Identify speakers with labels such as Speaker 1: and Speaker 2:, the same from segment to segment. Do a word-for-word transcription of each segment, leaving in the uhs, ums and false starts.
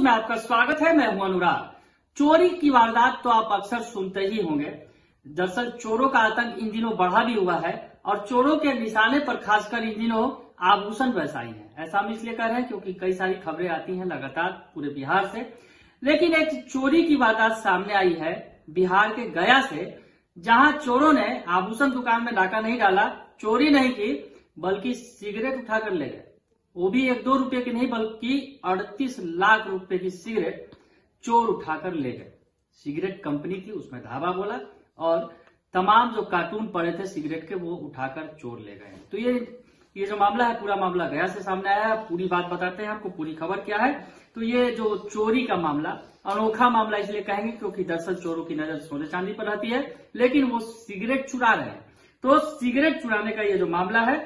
Speaker 1: News में आपका स्वागत है। मैं हूं अनुराग। चोरी की वारदात तो आप अक्सर सुनते ही होंगे। दरअसल चोरों का आतंक इन दिनों बढ़ा भी हुआ है और चोरों के निशाने पर खासकर इन दिनों आभूषण व्यवसायी हैं। ऐसा हम इसलिए कह रहे हैं क्योंकि कई सारी खबरें आती हैं लगातार पूरे बिहार से। लेकिन एक चोरी की वारदात सामने आई है बिहार के गया से, जहां चोरों ने आभूषण दुकान में डाका नहीं डाला, चोरी नहीं की, बल्कि सिगरेट उठाकर ले गए। वो भी एक दो रुपए की नहीं बल्कि अड़तीस लाख रुपए की सिगरेट चोर उठाकर ले गए। सिगरेट कंपनी थी, उसमें धावा बोला और तमाम जो कार्टून पड़े थे सिगरेट के वो उठाकर चोर ले गए। तो ये ये जो मामला है, पूरा मामला गया से सामने आया है। पूरी बात बताते हैं आपको, पूरी खबर क्या है। तो ये जो चोरी का मामला, अनोखा मामला इसलिए कहेंगे क्योंकि दरअसल चोरों की नजर सोने चांदी पर रहती है, लेकिन वो सिगरेट चुरा रहे हैं। तो सिगरेट चुराने का ये जो मामला है,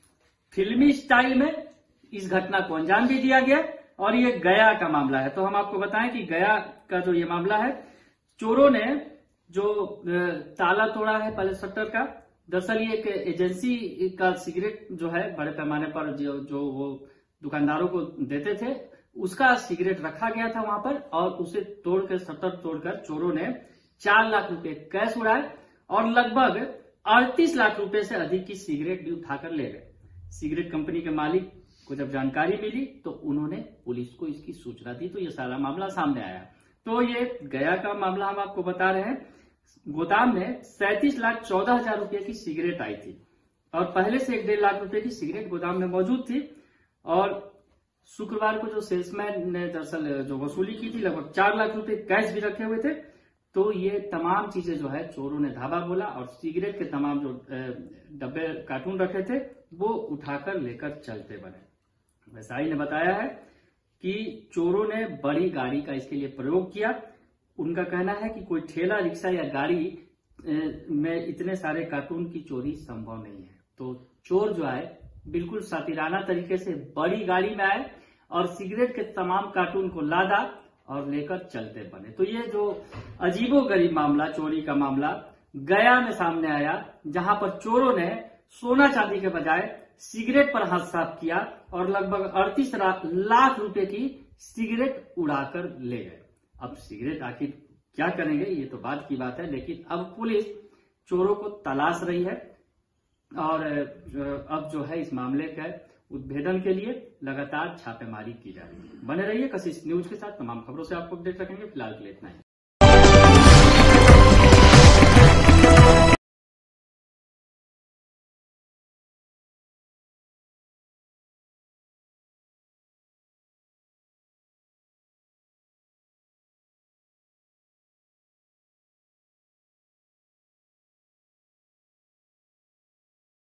Speaker 1: फिल्मी स्टाइल में इस घटना को अंजाम भी दिया गया और ये गया का मामला है। तो हम आपको बताएं कि गया का जो ये मामला है, चोरों ने जो ताला तोड़ा है पहले शटर का। दरअसल ये एक एजेंसी का सिगरेट जो है बड़े पैमाने पर जो, जो वो दुकानदारों को देते थे, उसका सिगरेट रखा गया था वहां पर और उसे तोड़कर, शटर तोड़कर चोरों ने चार लाख रुपए कैश उड़ाए और लगभग अड़तीस लाख रुपए से अधिक की सिगरेट भी उठाकर ले गए। सिगरेट कंपनी के मालिक को जब जानकारी मिली तो उन्होंने पुलिस को इसकी सूचना दी, तो ये सारा मामला सामने आया। तो ये गया का मामला हम आपको बता रहे हैं। गोदाम में सैंतीस लाख चौदह हजार रुपए की सिगरेट आई थी और पहले से एक डेढ़ लाख रुपए की सिगरेट गोदाम में मौजूद थी और शुक्रवार को जो सेल्समैन ने दरअसल जो वसूली की थी, लगभग चार लाख रुपए कैश भी रखे हुए थे। तो ये तमाम चीजें जो है चोरों ने धावा बोला और सिगरेट के तमाम जो डब्बे कार्टून रखे थे वो उठाकर लेकर चलते बने। व्यवसायी ने बताया है कि चोरों ने बड़ी गाड़ी का इसके लिए प्रयोग किया। उनका कहना है कि कोई ठेला, रिक्शा या गाड़ी में इतने सारे कार्टून की चोरी संभव नहीं है। तो चोर जो है बिल्कुल सातिराना तरीके से बड़ी गाड़ी में आए और सिगरेट के तमाम कार्टून को लादा और लेकर चलते बने। तो ये जो अजीबोगरीब मामला, चोरी का मामला गया में सामने आया, जहां पर चोरों ने सोना चांदी के बजाय सिगरेट पर हाथ साफ किया और लगभग अड़तीस लाख रुपए की सिगरेट उड़ाकर ले गए। अब सिगरेट आखिर क्या करेंगे, ये तो बाद की बात है, लेकिन अब पुलिस चोरों को तलाश रही है और अब जो है इस मामले का उद्भेदन के लिए लगातार छापेमारी की जा रही है। बने रहिए कशिश न्यूज के साथ, तमाम खबरों से आपको अपडेट रखेंगे। फिलहाल के लिए इतना ही।